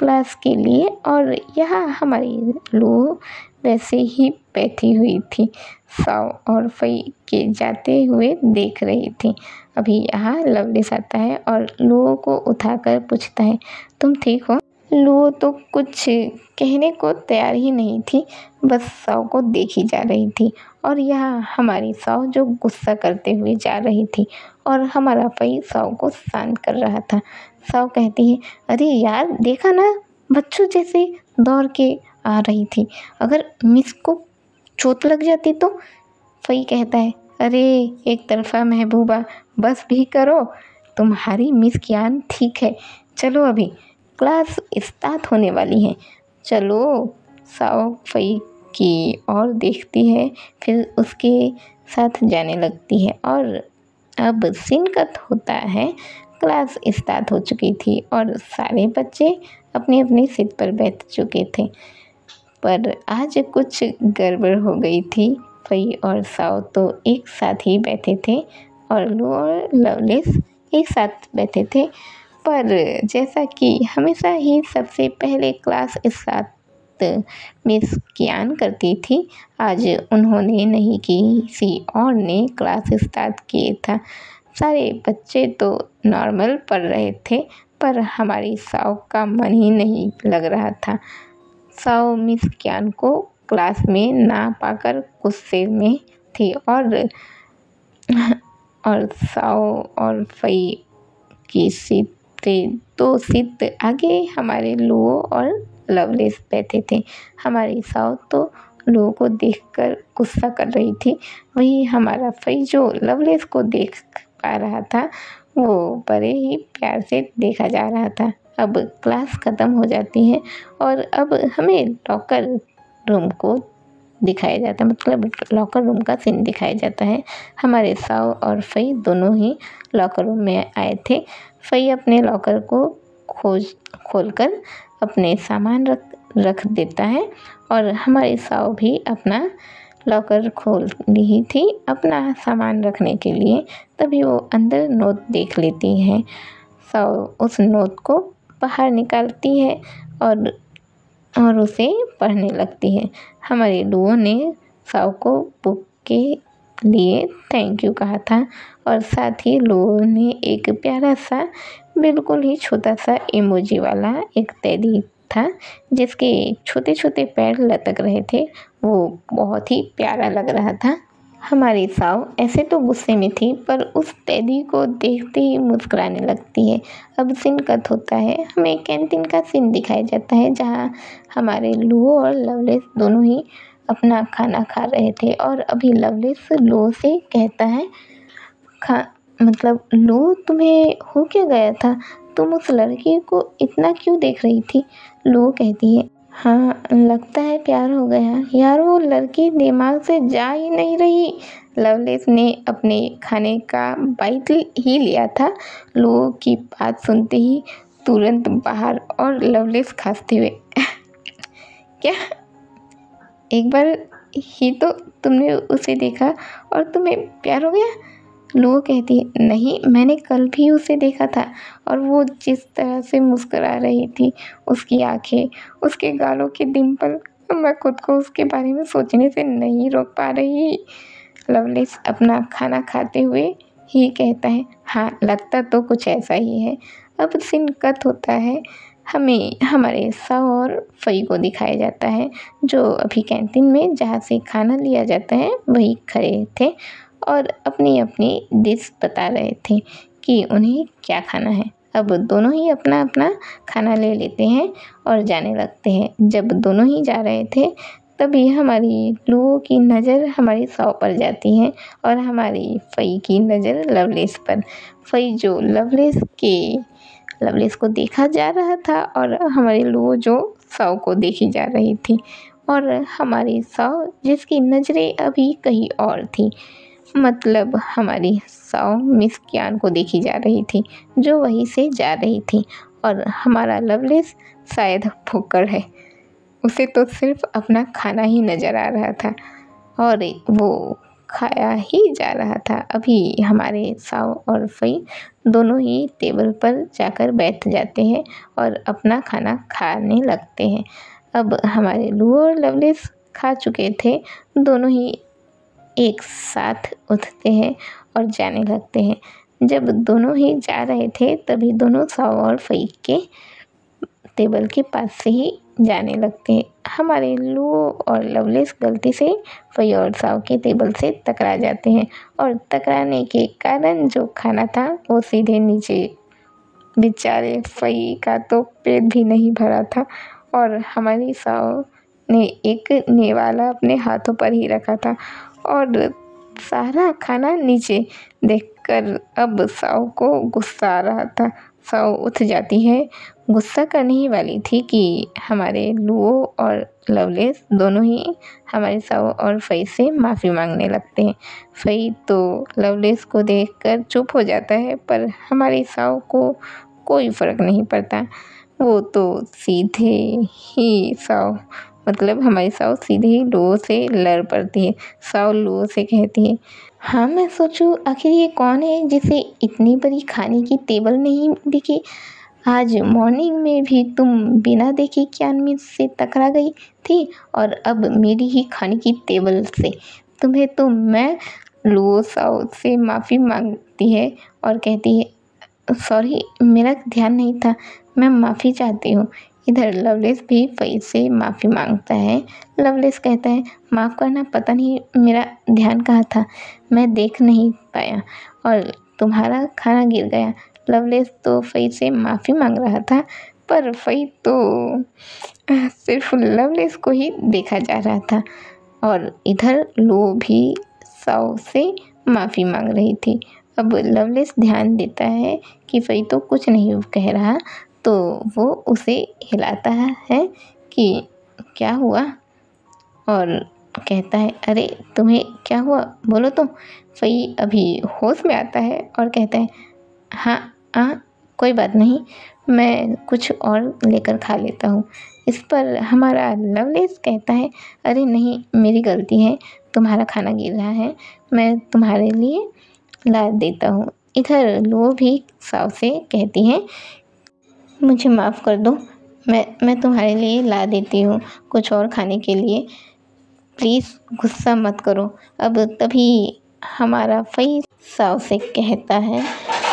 क्लास के लिए और यहाँ हमारी लू वैसे ही बैठी हुई थी, साव और फई के जाते हुए देख रही थी। अभी यहाँ लवलेस आता है और लू को उठाकर पूछता है, तुम ठीक हो? लू तो कुछ कहने को तैयार ही नहीं थी, बस साव को देखी जा रही थी। और यहाँ हमारी साव जो गुस्सा करते हुए जा रही थी और हमारा फई साव को शांत कर रहा था। साव कहती है, अरे यार देखा ना, बच्चों जैसे दौड़ के आ रही थी, अगर मिस को चोट लग जाती तो? फई कहता है, अरे एक तरफा महबूबा, बस भी करो, तुम्हारी मिस कियान ठीक है, चलो अभी क्लास स्टार्ट होने वाली है, चलो। साव फई की ओर देखती है, फिर उसके साथ जाने लगती है और अब सीन कट होता है। क्लास स्टार्ट हो चुकी थी और सारे बच्चे अपनी अपनी सीट पर बैठ चुके थे, पर आज कुछ गड़बड़ हो गई थी। फई और साव तो एक साथ ही बैठे थे और लू और लवलेस एक साथ बैठे थे, पर जैसा कि हमेशा ही सबसे पहले क्लास स्टार्ट मिस कियान करती थी, आज उन्होंने नहीं, किसी और ने क्लास स्टार्ट किया था। सारे बच्चे तो नॉर्मल पढ़ रहे थे, पर हमारी साव का मन ही नहीं लग रहा था। साव मिस कियान को क्लास में ना पाकर गुस्से में थी और साव और फई की सीट से 2 सीट आगे हमारे लू और लवलेस बैठे थे। हमारी साव तो लू को देखकर गुस्सा कर रही थी, वही हमारा फई जो लवलेस को देख पा रहा था, वो बड़े ही प्यार से देखा जा रहा था। अब क्लास ख़त्म हो जाती है और अब हमें लॉकर रूम को दिखाया जाता है, मतलब लॉकर रूम का सीन दिखाया जाता है। हमारे साव और फई दोनों ही लॉकर रूम में आए थे। फई अपने लॉकर को खोलकर अपने सामान रख देता है और हमारी साव भी अपना लॉकर खोल ली थी अपना सामान रखने के लिए, तभी वो अंदर नोट देख लेती हैं। साव उस नोट को बाहर निकालती है और उसे पढ़ने लगती है। हमारी लूओ ने साव को बुक के लिए थैंक यू कहा था और साथ ही लूओ ने एक प्यारा सा, बिल्कुल ही छोटा सा इमोजी वाला एक टेडी था, जिसके छोटे छोटे पैर लटक रहे थे, वो बहुत ही प्यारा लग रहा था। हमारी साव ऐसे तो गुस्से में थी, पर उस टेडी को देखते ही मुस्कुराने लगती है। अब सीन कट होता है, हमें कैंटीन का सीन दिखाया जाता है, जहाँ हमारे लू और लवलेस दोनों ही अपना खाना खा रहे थे और अभी लवलेस लू से कहता है, लू तुम्हें हो क्या गया था, तुम उस लड़की को इतना क्यों देख रही थी? लू कहती है, हाँ लगता है प्यार हो गया यार, वो लड़की दिमाग से जा ही नहीं रही। लवलेस ने अपने खाने का बाइट ही लिया था, लोगों की बात सुनते ही तुरंत बाहर और लवलेस खांसते हुए क्या एक बार ही तो तुमने उसे देखा और तुम्हें प्यार हो गया? लोग कहती है, नहीं मैंने कल भी उसे देखा था और वो जिस तरह से मुस्कुरा रही थी, उसकी आंखें, उसके गालों के डिम्पल, मैं खुद को उसके बारे में सोचने से नहीं रोक पा रही। लवलेस अपना खाना खाते हुए ही कहता है, हाँ लगता तो कुछ ऐसा ही है। अब सीन कट होता है, हमें हमारे साव और फई को दिखाया जाता है, जो अभी कैंटीन में जहाँ से खाना लिया जाता है वही खड़े थे और अपनी अपनी डिश बता रहे थे कि उन्हें क्या खाना है। अब दोनों ही अपना अपना खाना ले लेते हैं और जाने लगते हैं। जब दोनों ही जा रहे थे, तभी हमारी लूओ की नज़र हमारी साव पर जाती है और हमारी फई की नज़र लवलेस पर। फई जो लवलेस को देखा जा रहा था और हमारी लूओ जो साव को देखी जा रही थी, और हमारी साव जिसकी नज़रें अभी कहीं और थी, मतलब हमारी साव मिस कियान को देखी जा रही थी जो वहीं से जा रही थी, और हमारा लवलेस शायद भूखड़ है, उसे तो सिर्फ अपना खाना ही नज़र आ रहा था और वो खाया ही जा रहा था। अभी हमारे साव और फई दोनों ही टेबल पर जाकर बैठ जाते हैं और अपना खाना खाने लगते हैं। अब हमारे लू और लवलेस खा चुके थे। दोनों ही एक साथ उठते हैं और जाने लगते हैं। जब दोनों ही जा रहे थे तभी दोनों साव और फई के टेबल के पास से ही जाने लगते हैं। हमारे लू और लवलेस गलती से फई और साव के टेबल से टकरा जाते हैं और टकराने के कारण जो खाना था वो सीधे नीचे। बेचारे फई का तो पेट भी नहीं भरा था और हमारी साव ने एक नेवाला अपने हाथों पर ही रखा था और सारा खाना नीचे देखकर अब साव को गुस्सा आ रहा था। साव उठ जाती है, गुस्सा करने ही वाली थी कि हमारे लूओ और लवलेस दोनों ही हमारे साव और फई से माफ़ी मांगने लगते हैं। फई तो लवलेस को देखकर चुप हो जाता है, पर हमारी साव को कोई फ़र्क नहीं पड़ता। वो तो सीधे ही साव मतलब हमारी साव सीधे ही लूओ से लड़ पड़ती है। साव लूओ से कहती है, हाँ मैं सोचूं आखिर ये कौन है जिसे इतनी बड़ी खाने की टेबल नहीं दिखी। आज मॉर्निंग में भी तुम बिना देखे ज्ञान में से टकरा गई थी और अब मेरी ही खाने की टेबल से तुम्हें तो मैं लूओ साव से माफ़ी मांगती है और कहती है सॉरी मेरा ध्यान नहीं था, मैं माफ़ी चाहती हूँ। इधर लवलेस भी फई से माफ़ी मांगता है। लवलेस कहता है माफ़ करना, पता नहीं मेरा ध्यान कहाँ था, मैं देख नहीं पाया और तुम्हारा खाना गिर गया। लवलेस तो फई से माफ़ी मांग रहा था, पर फई तो सिर्फ लवलेस को ही देखा जा रहा था और इधर लो भी साव से माफ़ी मांग रही थी। अब लवलेस ध्यान देता है कि फई तो कुछ नहीं कह रहा, तो वो उसे हिलाता है कि क्या हुआ और कहता है अरे तुम्हें क्या हुआ बोलो तो। फई अभी होश में आता है और कहता है हाँ कोई बात नहीं, मैं कुछ और लेकर खा लेता हूँ। इस पर हमारा लवलेस कहता है अरे नहीं मेरी गलती है, तुम्हारा खाना गिर रहा है, मैं तुम्हारे लिए ला देता हूँ। इधर लो भी साव से कहती है मुझे माफ़ कर दो, मैं तुम्हारे लिए ला देती हूँ कुछ और खाने के लिए, प्लीज़ गुस्सा मत करो। अब तभी हमारा फई साव से कहता है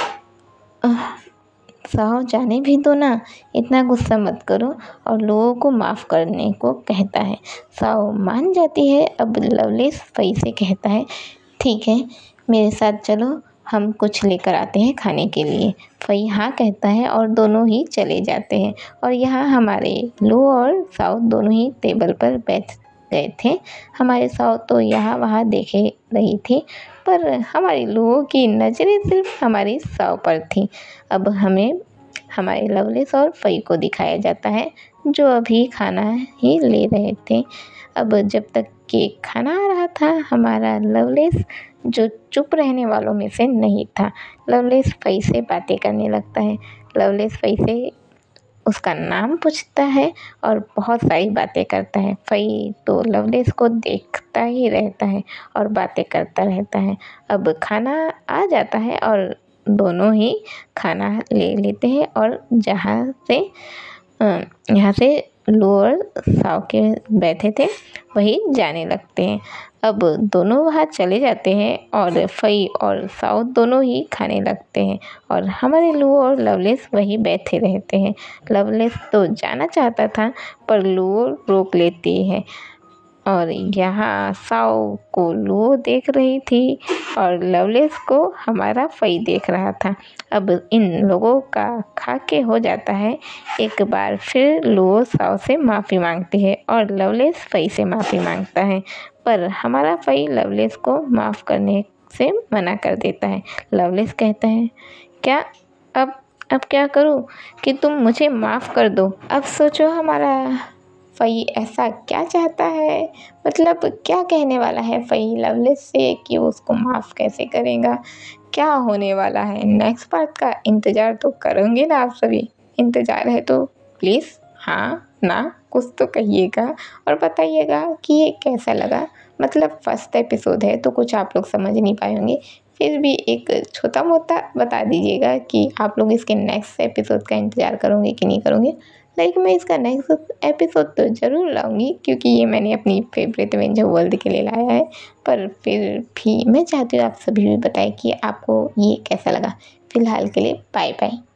साव जाने भी दो ना, इतना गुस्सा मत करो, और लोगों को माफ़ करने को कहता है। साव मान जाती है। अब लवलेस फई से कहता है ठीक है मेरे साथ चलो, हम कुछ लेकर आते हैं खाने के लिए। फई हाँ कहता है और दोनों ही चले जाते हैं और यहाँ हमारे लो और साव दोनों ही टेबल पर बैठ गए थे। हमारे साव तो यहाँ वहाँ देखे रही थी, पर हमारे लोगों की नज़रें सिर्फ हमारी साव पर थी। अब हमें हमारे लवलेस और फई को दिखाया जाता है जो अभी खाना ही ले रहे थे। अब जब तक कि खाना आ रहा था, हमारा लवलेस जो चुप रहने वालों में से नहीं था, लवलेस फई से बातें करने लगता है। लवलेस फई से उसका नाम पूछता है और बहुत सारी बातें करता है। फई तो लवलेस को देखता ही रहता है और बातें करता रहता है। अब खाना आ जाता है और दोनों ही खाना ले लेते हैं और यहाँ से लोअर साव के बैठे थे वही जाने लगते हैं। अब दोनों वहाँ चले जाते हैं और फई और साव दोनों ही खाने लगते हैं और हमारे लू और लवलेस वही बैठे रहते हैं। लवलेस तो जाना चाहता था पर लू रोक लेती है और यहाँ साव को लू देख रही थी और लवलेस को हमारा फई देख रहा था। अब इन लोगों का खा के हो जाता है। एक बार फिर लू साव से माफ़ी मांगती है और लवलेस फई से माफ़ी मांगता है, पर हमारा फई लवलेस को माफ़ करने से मना कर देता है। लवलेस कहता है क्या अब क्या करूँ कि तुम मुझे माफ़ कर दो। अब सोचो हमारा फई ऐसा क्या चाहता है, मतलब क्या कहने वाला है फई लवलेस से कि उसको माफ़ कैसे करेगा, क्या होने वाला है। नेक्स्ट पार्ट का इंतज़ार तो करोगे ना आप सभी। इंतज़ार है तो प्लीज़ हाँ ना कुछ तो कहिएगा और बताइएगा कि ये कैसा लगा। मतलब फर्स्ट एपिसोड है तो कुछ आप लोग समझ नहीं पाए होंगे, फिर भी एक छोटा मोटा बता दीजिएगा कि आप लोग इसके नेक्स्ट एपिसोड का इंतज़ार करोगे कि नहीं करोगे। लाइक मैं इसका नेक्स्ट एपिसोड तो ज़रूर लाऊंगी क्योंकि ये मैंने अपनी फेवरेट एवेंजर वर्ल्ड के लिए लाया है, पर फिर भी मैं चाहती हूँ आप सभी भी बताएं कि आपको ये कैसा लगा। फ़िलहाल के लिए बाय बाय।